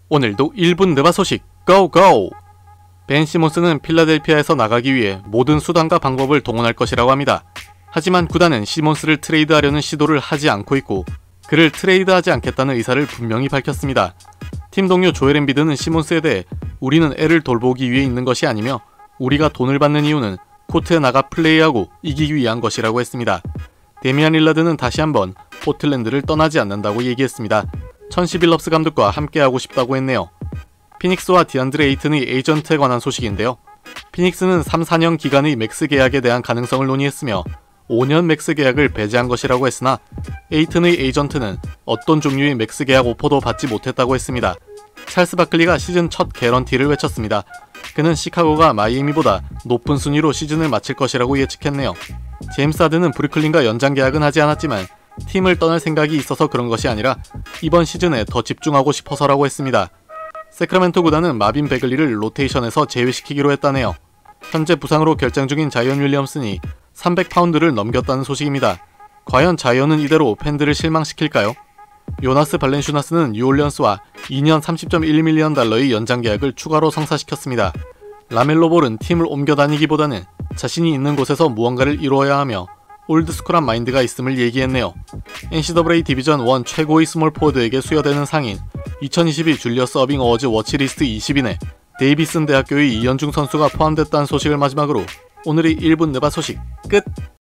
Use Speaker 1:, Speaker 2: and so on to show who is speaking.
Speaker 1: 오늘도 1분 느바 소식 고고! 벤 시몬스는 필라델피아에서 나가기 위해 모든 수단과 방법을 동원할 것이라고 합니다. 하지만 구단은 시몬스를 트레이드하려는 시도를 하지 않고 있고 그를 트레이드하지 않겠다는 의사를 분명히 밝혔습니다. 팀 동료 조엘 엠비드는 시몬스에 대해 우리는 애를 돌보기 위해 있는 것이 아니며 우리가 돈을 받는 이유는 코트에 나가 플레이하고 이기기 위한 것이라고 했습니다. 데미안 릴라드는 다시 한번 포틀랜드를 떠나지 않는다고 얘기했습니다. 1011럽스 감독과 함께하고 싶다고 했네요. 피닉스와 디안드레 에이튼의 에이전트에 관한 소식인데요. 피닉스는 3-4년 기간의 맥스 계약에 대한 가능성을 논의했으며 5년 맥스 계약을 배제한 것이라고 했으나 에이튼의 에이전트는 어떤 종류의 맥스 계약 오퍼도 받지 못했다고 했습니다. 찰스 바클리가 시즌 첫 개런티를 외쳤습니다. 그는 시카고가 마이애미보다 높은 순위로 시즌을 마칠 것이라고 예측했네요. 제임스 하든은 브루클린과 연장 계약은 하지 않았지만 팀을 떠날 생각이 있어서 그런 것이 아니라 이번 시즌에 더 집중하고 싶어서라고 했습니다. 세크라멘토 구단은 마빈 베글리를 로테이션에서 제외시키기로 했다네요. 현재 부상으로 결장 중인 자이언 윌리엄슨이 300파운드를 넘겼다는 소식입니다. 과연 자이언은 이대로 팬들을 실망시킬까요? 요나스 발렌슈나스는 뉴올리언스와 2년 30.1밀리언 달러의 연장 계약을 추가로 성사시켰습니다. 라멜로 볼은 팀을 옮겨 다니기보다는 자신이 있는 곳에서 무언가를 이루어야 하며 올드스쿨한 마인드가 있음을 얘기했네요. NCAA 디비전 1 최고의 스몰 포워드에게 수여되는 상인 2022 줄리어스 어빙 어워즈 워치리스트 20인에 데이비슨 대학교의 이현중 선수가 포함됐다는 소식을 마지막으로 오늘의 1분 느바 소식 끝!